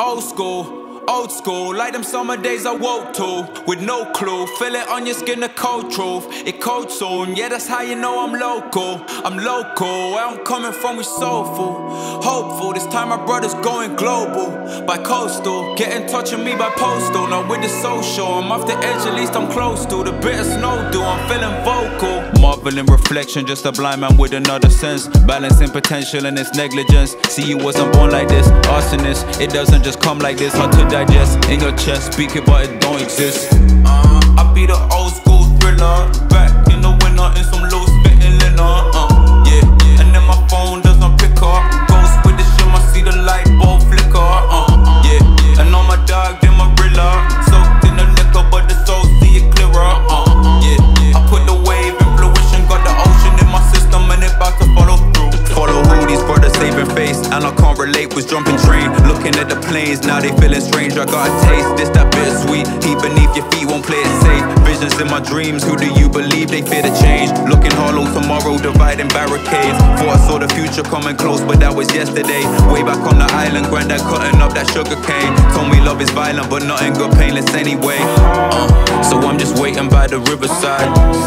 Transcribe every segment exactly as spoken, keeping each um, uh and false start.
old school, old school, like them summer days I woke to, with no clue. Feel it on your skin, the cold truth. It cold soon, yeah, that's how you know I'm local. I'm local, where I'm coming from, we soulful. Hopeful, this time my brother's going global. By coastal, get in touch with me by postal. Not with the social, I'm off the edge, at least I'm close to. The bit of snow do, I'm feeling vocal. Marveling reflection, just a blind man with another sense. Balancing potential and its negligence. See, you wasn't born like this, arsonist. It doesn't just come like this, hard to digest. In your chest, speak it but it don't exist. uh, I be the old school thriller. Back in the winter in some loose fitting linen. uh, yeah, yeah. And then my phone doesn't pick up. Ghost with the shim, I see the light bulb flicker. uh, yeah, yeah. And all my dog, them a rilla. Soaked in the liquor but the soul see it clearer. uh, yeah, yeah. I put the wave in fluition, got the ocean in my system and it about to follow through. Follow who these brothers saving face, and I can't relate, was jumping train. Looking at the planes, now they feeling strange. I got a taste, this that bittersweet. Heat beneath your feet, won't play it safe. Visions in my dreams, who do you believe they fear to change? Looking hollow tomorrow, dividing barricades. Thought I saw the future coming close, but that was yesterday. Way back on the island, granddad cutting up that sugar cane. Told me love is violent, but nothing good painless anyway. uh, So I'm just waiting by the riverside,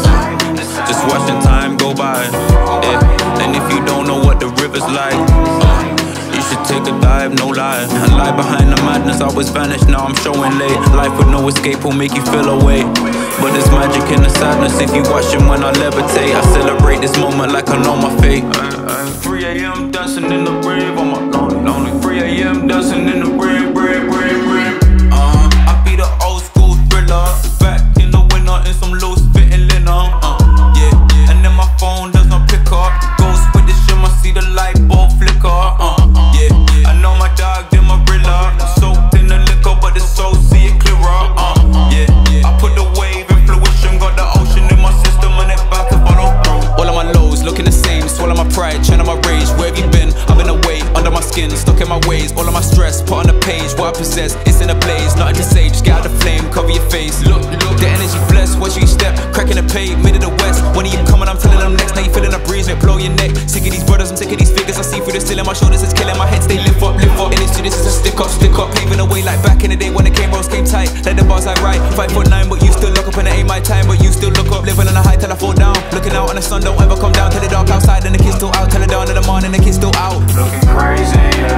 just watching time go by. yeah. And if you don't know what the river's like, uh, you should take a dive, no lie. I lie behind the madness, I was vanished, now I'm showing late. Life with no escape will make you feel away, but there's magic in the sadness if you watching when I levitate. I celebrate this moment like I know my fate. three A M dancing in the rave, I'm lonely, lonely. three A M dancing in the rave, rave, rave, rave. uh, I be the old school thriller. Back in the winter in some loose fitting linen. uh, yeah, yeah. And then my phone doesn't pick up. Ghost with the shim, I see the light bulb flicker. uh, yeah, yeah. I know my dog, them a rilla. Soaked in the liquor but the soul see it clearer. uh, yeah, yeah. I put the wave in fluition, got the ocean in my system and it about to follow through. All of my lows looking the same, swallow my pride, channel my rage. Where have you been? I've been away, under my skin, stuck in my ways. All of my stress, put on the page, what I possess, it's in a blaze. Nothing to say, just get out the flame, cover your face. Look, look, the energy blessed, watch each step, cracking the pave, mid of the west. When you coming, I'm telling them next, now you feeling a breeze, it blow your neck. Sick of these brothers, I'm sick of these figures, I see through the ceiling, my shoulders is killing, my head stay lift up, lift up. And it's this is a stick up, stick up, paving the way like back in the day when the came roads came tight. Like the bars I write, five foot nine, but you still look up and it ain't my time, but you still look up, living on a high till I fall down. Looking out on the sun, don't ever come down, till the dark outside and the kids still out, till the dawn of the morning, the kids still out. Looking crazy,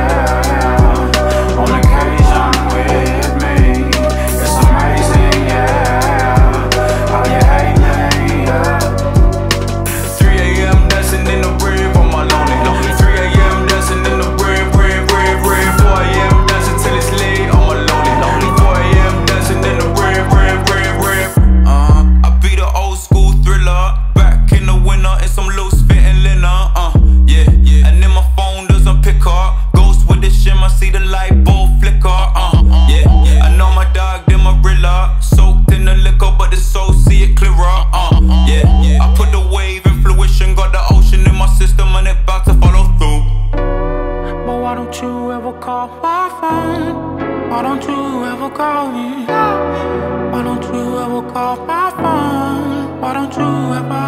yeah, on occasion with me. It's amazing, yeah, how you hate me, yeah. three A M dancing in the rave, I'm my lonely, lonely. three A M dancing in the rave, rave, rave, rave. four A M dancing till it's late, I'm my lonely, lonely. four A M dancing in the rave, rave, rave, rave. uh, I be the old school thriller. Back in the winter in some loose fitting linen. uh, yeah, yeah. And then my phone doesn't pick up. Ghost with the shim, I see the light bulb flicker. uh, yeah, yeah. I know my dog, them a rilla. Soaked in the liquor but the soul see it clearer. uh, yeah, yeah. I put the wave in fluition, got the ocean in my system and it about to follow through. But why don't you ever call my phone? Why don't you ever call me? Why don't you ever call my phone? Why don't you ever?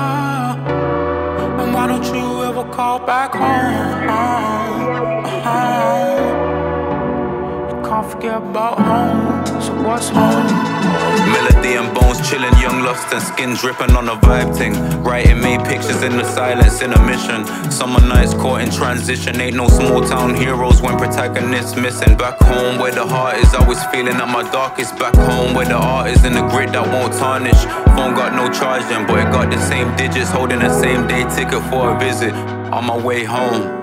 And why don't you ever call back home? home? You can't forget about home, so what's home? Melody and bones chilling, young lost and skin dripping on a vibe thing. Writing made pictures in the silence, in a mission. Summer nights caught in transition. Ain't no small town heroes when protagonists missing. Back home where the heart is, always feeling at my darkest. Back home where the art is in the grid that won't tarnish. Phone got no charging, but it got the same digits. Holding the same day ticket for a visit. On my way home.